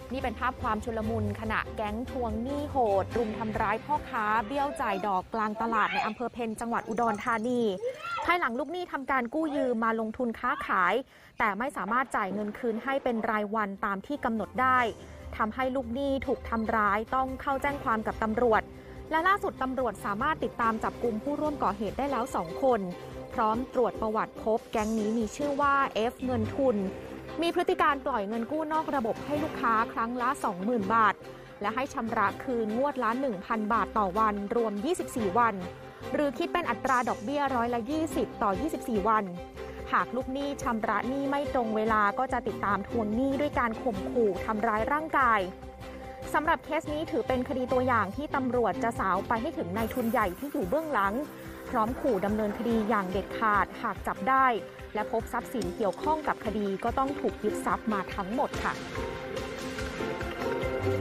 นี่เป็นภาพความชุลมุนขณะแก๊งทวงหนี้โหดรุมทำร้ายพ่อค้าเบี้ยวจ่ายดอกกลางตลาดในอำเภอเพ็ญจังหวัดอุดรธานีภายหลังลูกหนี้ทำการกู้ยืมมาลงทุนค้าขายแต่ไม่สามารถจ่ายเงินคืนให้เป็นรายวันตามที่กำหนดได้ทำให้ลูกหนี้ถูกทำร้ายต้องเข้าแจ้งความกับตำรวจและล่าสุดตำรวจสามารถติดตามจับกุมผู้ร่วมก่อเหตุได้แล้ว2 คนพร้อมตรวจประวัติพบแก๊งนี้มีชื่อว่า F เงินทุนมีพฤติการปล่อยเงินกู้นอกระบบให้ลูกค้าครั้งละ 20,000 บาทและให้ชำระคืนงวดละ 1,000 บาทต่อวันรวม24วันหรือคิดเป็นอัตราดอกเบี้ย20%ต่อ24วันหากลูกหนี้ชำระหนี้ไม่ตรงเวลาก็จะติดตามทวงหนี้ด้วยการข่มขู่ทำร้ายร่างกายสำหรับเคสนี้ถือเป็นคดีตัวอย่างที่ตำรวจจะสาวไปให้ถึงนายทุนใหญ่ที่อยู่เบื้องหลังพร้อมขู่ดำเนินคดีอย่างเด็ดขาดหากจับได้และพบทรัพย์สินเกี่ยวข้องกับคดีก็ต้องถูกยึดทรัพย์มาทั้งหมดค่ะ